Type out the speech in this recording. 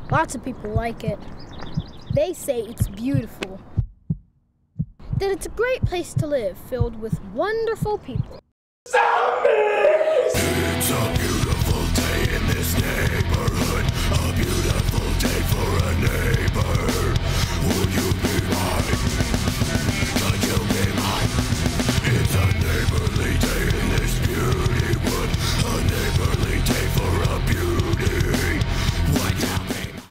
Lots of people like it. They say it's beautiful. That it's a great place to live, filled with wonderful people. Zombies! It's a beautiful day in this day.